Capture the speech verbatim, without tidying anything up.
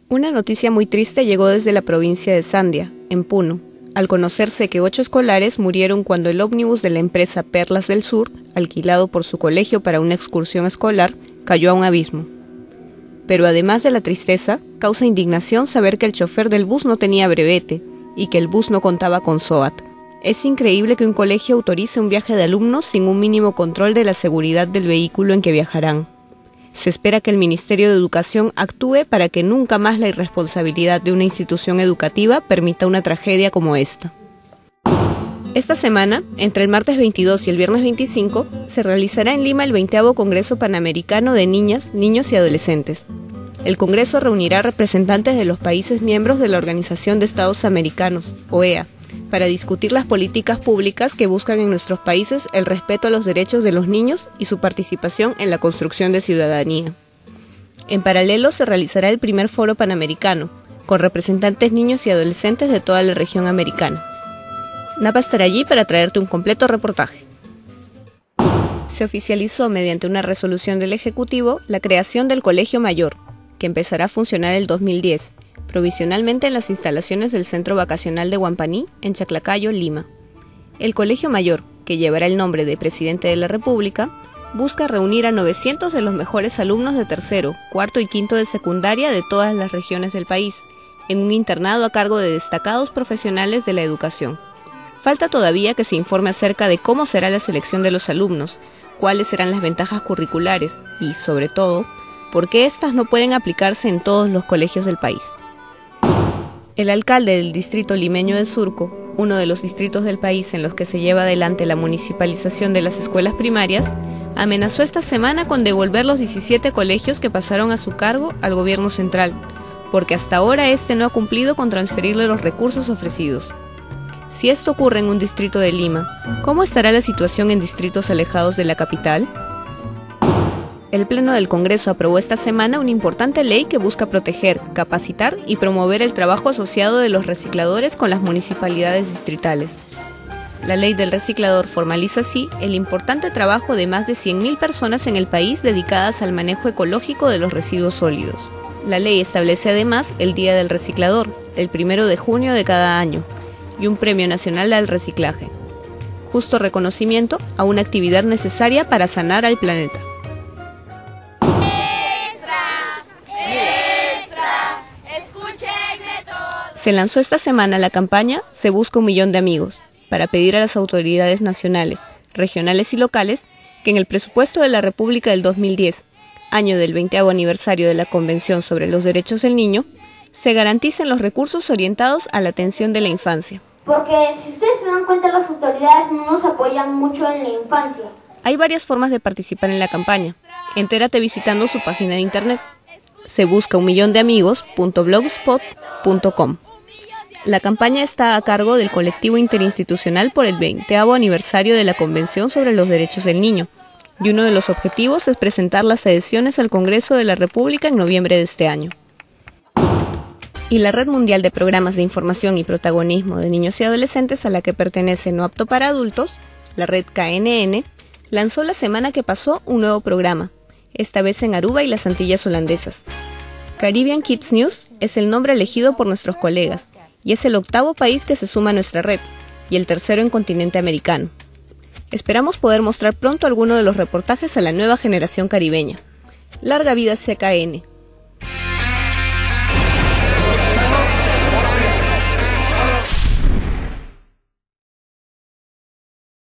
Una noticia muy triste llegó desde la provincia de Sandia, en Puno, al conocerse que ocho escolares murieron cuando el ómnibus de la empresa Perlas del Sur, alquilado por su colegio para una excursión escolar, cayó a un abismo. Pero además de la tristeza, causa indignación saber que el chofer del bus no tenía brevete y que el bus no contaba con SOAT. Es increíble que un colegio autorice un viaje de alumnos sin un mínimo control de la seguridad del vehículo en que viajarán. Se espera que el Ministerio de Educación actúe para que nunca más la irresponsabilidad de una institución educativa permita una tragedia como esta. Esta semana, entre el martes veintidós y el viernes veinticinco, se realizará en Lima el veintavo Congreso Panamericano de Niñas, Niños y Adolescentes. El Congreso reunirá representantes de los países miembros de la Organización de Estados Americanos, O E A, para discutir las políticas públicas que buscan en nuestros países el respeto a los derechos de los niños y su participación en la construcción de ciudadanía. En paralelo se realizará el primer Foro Panamericano, con representantes niños y adolescentes de toda la región americana. Napa estará allí para traerte un completo reportaje. Se oficializó mediante una resolución del Ejecutivo la creación del Colegio Mayor, que empezará a funcionar el dos mil diez, provisionalmente en las instalaciones del Centro Vacacional de Huampaní, en Chaclacayo, Lima. El Colegio Mayor, que llevará el nombre de Presidente de la República, busca reunir a novecientos de los mejores alumnos de tercero, cuarto y quinto de secundaria de todas las regiones del país, en un internado a cargo de destacados profesionales de la educación. Falta todavía que se informe acerca de cómo será la selección de los alumnos, cuáles serán las ventajas curriculares y, sobre todo, por qué éstas no pueden aplicarse en todos los colegios del país. El alcalde del distrito limeño de Surco, uno de los distritos del país en los que se lleva adelante la municipalización de las escuelas primarias, amenazó esta semana con devolver los diecisiete colegios que pasaron a su cargo al gobierno central, porque hasta ahora este no ha cumplido con transferirle los recursos ofrecidos. Si esto ocurre en un distrito de Lima, ¿cómo estará la situación en distritos alejados de la capital? El Pleno del Congreso aprobó esta semana una importante ley que busca proteger, capacitar y promover el trabajo asociado de los recicladores con las municipalidades distritales. La ley del reciclador formaliza así el importante trabajo de más de cien mil personas en el país dedicadas al manejo ecológico de los residuos sólidos. La ley establece además el Día del Reciclador, el primero de junio de cada año, y un Premio Nacional al Reciclaje. Justo reconocimiento a una actividad necesaria para sanar al planeta. Se lanzó esta semana la campaña Se Busca un Millón de Amigos, para pedir a las autoridades nacionales, regionales y locales que en el presupuesto de la República del dos mil diez, año del veintiavo aniversario de la Convención sobre los Derechos del Niño, se garanticen los recursos orientados a la atención de la infancia. Porque si ustedes se dan cuenta, las autoridades no nos apoyan mucho en la infancia. Hay varias formas de participar en la campaña. Entérate visitando su página de internet, se busca un millón de amigos punto blogspot punto com. La campaña está a cargo del colectivo interinstitucional por el veintiavo aniversario de la Convención sobre los Derechos del Niño, y uno de los objetivos es presentar las adhesiones al Congreso de la República en noviembre de este año. Y la Red Mundial de Programas de Información y Protagonismo de Niños y Adolescentes, a la que pertenece No Apto para Adultos, la red K N N, lanzó la semana que pasó un nuevo programa, esta vez en Aruba y las Antillas Holandesas. Caribbean Kids News es el nombre elegido por nuestros colegas, y es el octavo país que se suma a nuestra red, y el tercero en continente americano. Esperamos poder mostrar pronto alguno de los reportajes a la nueva generación caribeña. Larga vida C K N.